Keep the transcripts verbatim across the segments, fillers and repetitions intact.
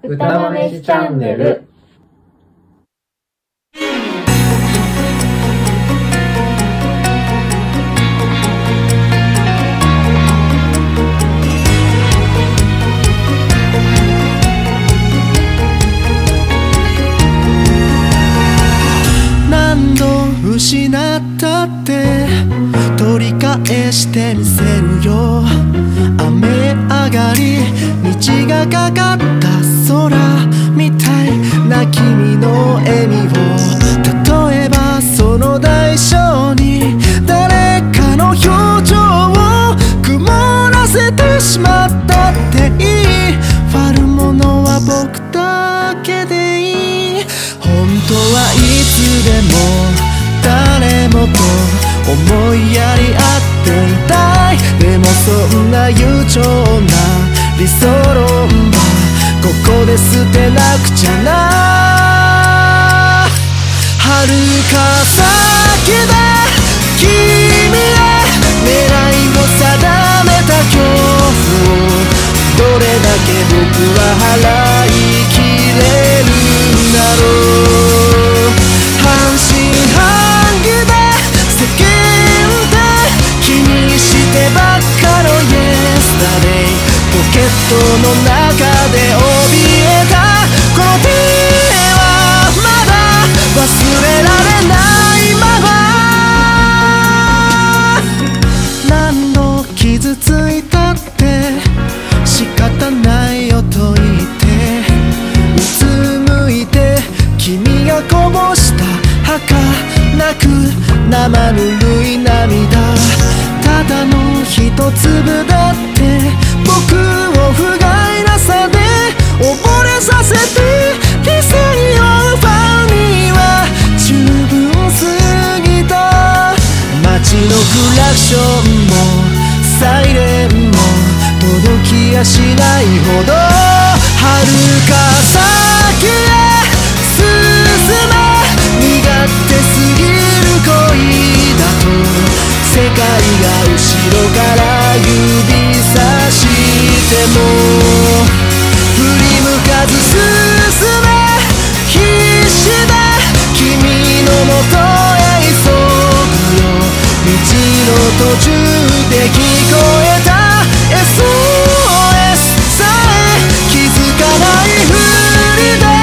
歌豆チャンネル。 何度失ったって取り返してみせるよ。雨上がり道がかかった空みたいな君の笑みを、例えばその代償に誰かの表情を曇らせてしまったっていい。悪者は僕だけでいい。本当はいつでも誰もと思いやり合っていたい。でもそんな悠長な理想論はここで捨てなくちゃな。遥か先で君へ狙いを定めた恐怖をどれだけ僕は払いきれるんだろう。半信半疑で世間で気にしてばっかの Yesterday、 ポケットの中で怯えたこの手はまだ忘れられないまま。何度傷ついたって仕方ないよと言ってうつむいて君がこぼした儚く生ぬるい涙、ただの一粒だって僕を不甲斐なさで溺れさせて理性を奪うには十分すぎた。街のクラクションもサイレンも届きやしないほど遥か先へ進め。身勝手すぎる恋だと世界が後ろから指さしても振り向かず進め。必死で君のもとへ急ぐよ。道の途中で聞こえた エスオーエス さえ気づかないふりで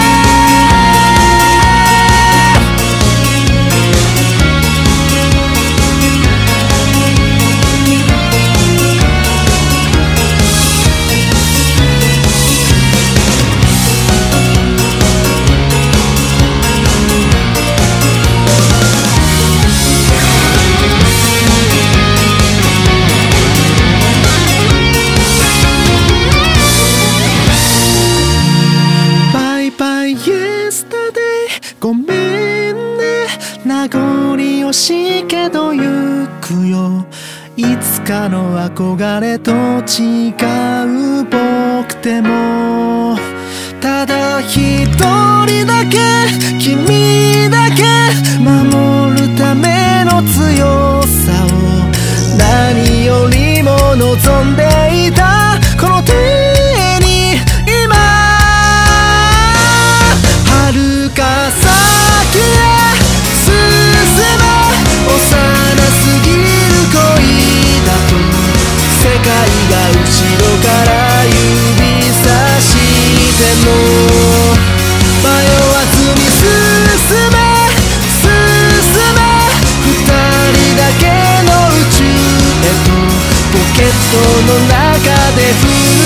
ごめんね、名残惜しいけど行くよ。いつかの憧れと違う僕でもただ一人だけ君だけ守るための強さを何よりも望んでいたこの手に今遥か先へ進め。幼すぎる恋だと世界が後ろから指さしても迷わずに進め進め。二人だけの宇宙へとポケットの中で